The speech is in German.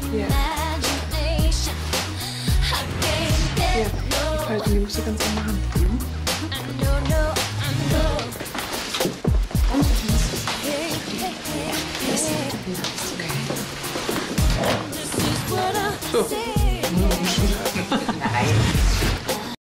Ja. Ja, die Falten, die musst du ganz eng machen. So. Nein.